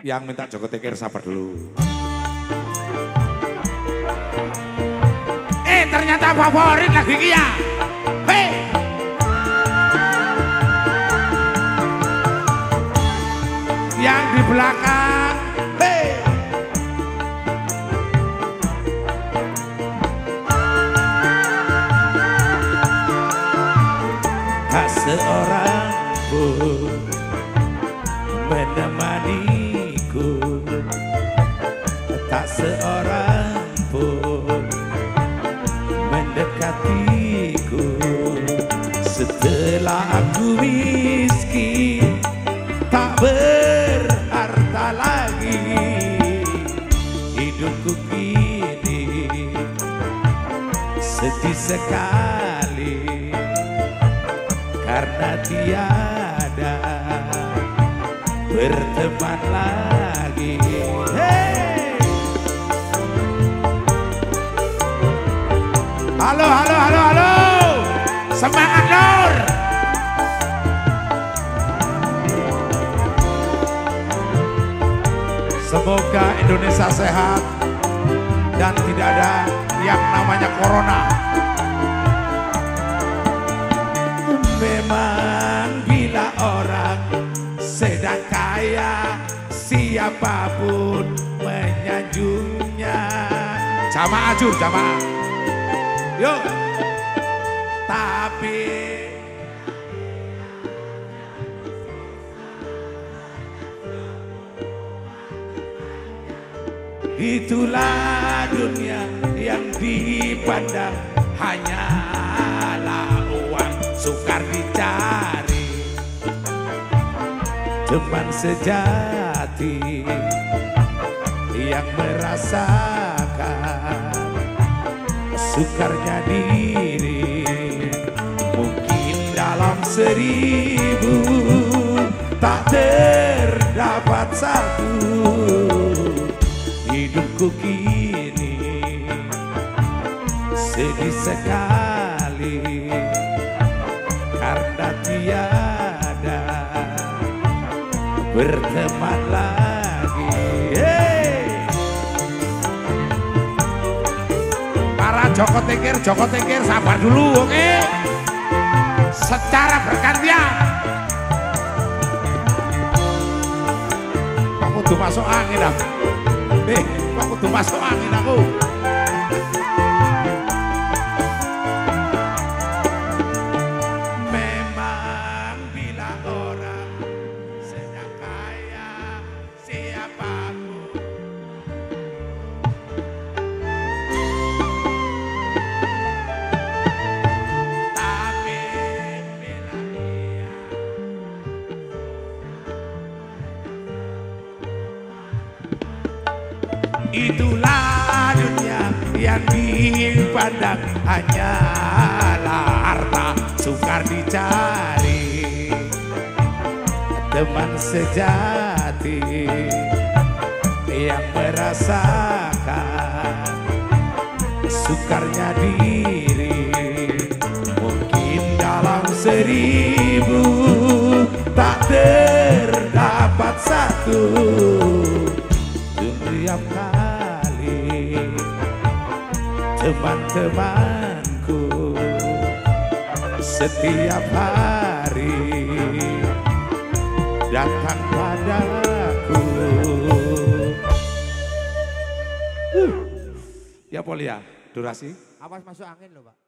Yang minta Joko Tingkir sabar dulu. Ternyata favorit lagi kia. Hei. Yang di belakang. Hei. Tak seorang pun menemaniku, tak seorang pun mendekatiku. Setelah aku miskin, tak berharta lagi, hidupku kini sedih sekali karena tiada berteman lagi. Hey! Halo, halo, halo, halo. Semangat Nur. Semoga Indonesia sehat dan tidak ada yang namanya corona. Memang bila orang sedang kaya, siapapun menyanjungnya. Jamaah Jur, jamaah. Yuk. Tapi itulah dunia yang dipandang hanyalah uang sukar dicari. Teman sejati yang merasakan sukarnya diri, mungkin dalam 1000 tak terdapat satu. Hidupku kini sedih sekali karena tiada berteman lagi. Hey! Para Joko Tingkir sabar dulu, oke? Secara bergantian. Kok kudu masuk angin aku? Kok kudu masuk angin aku? Memang bila orang sedang kaya, siapapun tapi bila dia itulah dunia yang dipandang hanyalah harta sukar dicari. Teman sejati yang merasakan sukarnya diri, mungkin dalam 1000 tak terdapat satu. Setiap kali teman-temanku setiap hari datang padaku. Ya Polia, durasi. Awas masuk angin loh Pak.